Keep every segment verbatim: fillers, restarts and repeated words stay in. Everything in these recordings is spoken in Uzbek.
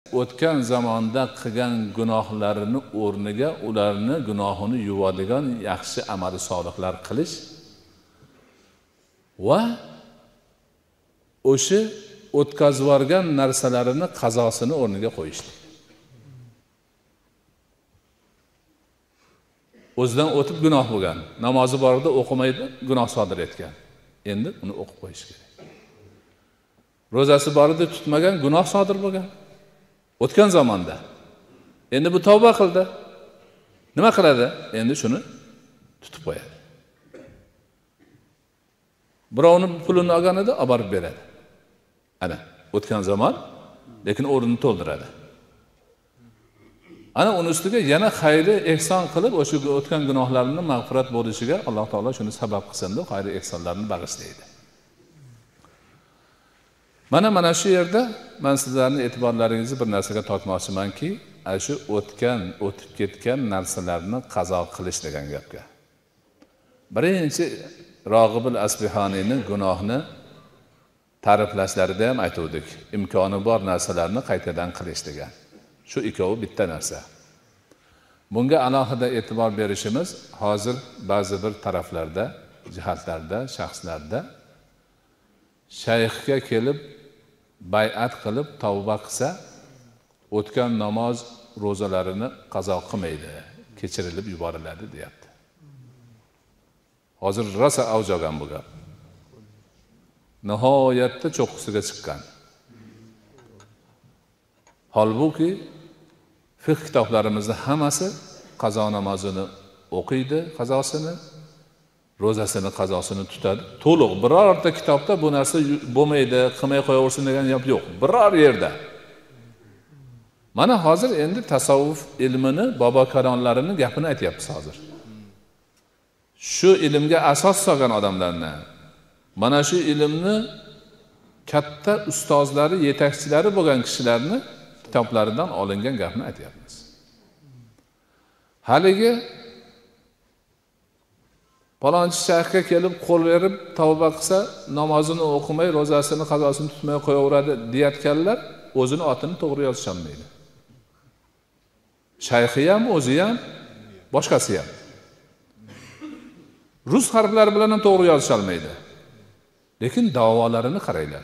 o'tgan zamonda qilgan gunohlarini o'rniga ularni gunohini yuvadigan yaxshi amali solihlar qilish va o'sha o'tkazib yuborgan narsalarini qazosini o'rniga qo'yishdi. O'zidan o'tib gunoh bo'lgan, namozi borida o'qimaydi, gunoh sodir etgan. Endi uni o'qib qo'yish kerak. Ro'zasi borida tutmagan, gunoh sodir bo'lgan. O'tgan zamonda. Endi bu tavba qildi. Nima qiladi? Endi shuni tutib qo'yadi. Birovning pulini olganida olib borib beradi. Ana, o'tgan zaman, lekin o'rnini to'ldiradi. Ana uni ustiga yana xayri ehson qilib, o'sha o'tgan gunohlarini mag'firat bo'lishiga Alloh taolo shuni sabab qilsin deb xayri ehsonlarni bag'ishlaydi. Mana mana shu yerda men sizlarning e'tiborlaringizni bir narsaga tortmoqchimanki, shu o'tgan, o'tib ketgan narsalarni qazo qilish degan gapga. Birinchi Rog'ibul Asbihoniyning gunohni ta'riflashlarida ham aytuvdik. Imkoni bor narsalarni qaytadan qilish degan. Shu ikkovi bitta narsa. Bunga alohida e'tibor berishimiz hozir ba'zi bir taraflarda, jihatlarda, shaxslarda shayxga kelib bay'at qilib tavba qilsa, o'tgan namoz, ro'zalarini qazo qilmaydi, kechirilib yuboriladi deyapti. Hozir rosa avj olgan bu gap. Nihoyatda cho'qqisiga chiqqan. Holbuki fiqh kitoblarimizda hammasi qazo namozini o'qiydi, qazosini, ro'zasini, qazosini tutadi. To'liq birorta kitobda bu narsa bo'lmaydi, qilmay qo'yaversin degan gap yo'q. Biror yerda. Mana hozir endi tasavvuf ilmini, bobokaronlarining gapini aytyapmiz hozir. Shu ilmga asos solgan odamlarni, mana shu ilmni katta ustozlari, yetakchilari bo'lgan kishilarni kitoblaridan olingan gapni aytyapmiz. Haligi palonchi shayxga kelib qo'l berib tavba qilsa, namozini o'qimay, ro'zasini, qazosini tutmay qo'yaveradi deyotganlar o'zini otini to'g'ri yozish olmaydi. Shayxi ham, o'zi ham, boshqasi ham. Rus harflari bilan ham to'g'ri yozish olmaydi. Lekin davolarini qaranglar.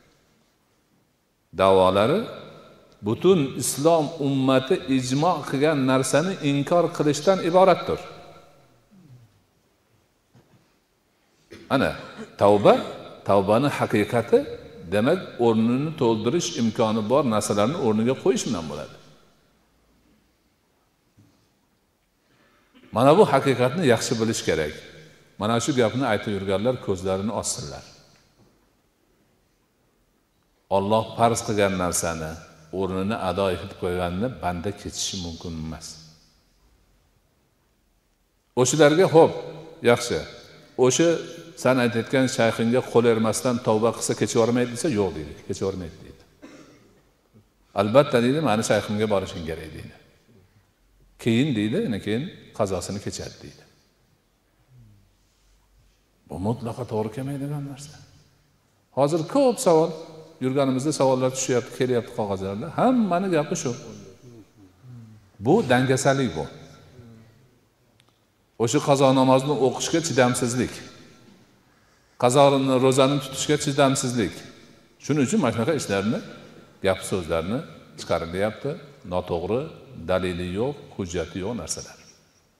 Davolari butun islom ummati ijmo qilgan narsani inkor qilishdan iboratdir. Ana, tavba, tavbani haqiqati demak o'rnini to'ldirish imkoni bor narsalarni o'rniga qo'yish bilan bo'ladi. Mana bu haqiqatni yaxshi bilish kerak. Mana shu gapni aytib yurganlar ko'zlarini ochsinlar. Alloh farz qilgan narsani o'rnini ado etib qo'yganini banda kechishi mumkin emas. O'shalarga xo'p, yaxshi. O'sha sen aytayotgan shayxinga qo'l bermasdan tavba qilsa kechivormaydi desa, yo'q deydi, kechivormaydi deydi. Albatta deydi, meni shayximga borishing kerak deydi. Keyin deydi, keyin qazosini kechadi deydi. Bu mutlaqo to'g'ri kelmaydigan narsa. Hozir ko'p savol yurganimizda savollar tushyapti, kelyapti qog'ozlarda. Hammani gapi shu. Bu dangasalik bu. O'sha qazo namozini o'qishga chidamsizlik. Qazoni, ro'zani tutishga chidamsizlik. Shuning uchun mana shunaqa ishlarni, gap so'zlarni chiqarilyapti. Noto'g'ri, dalili yo'q, hujjati yo'q narsalar.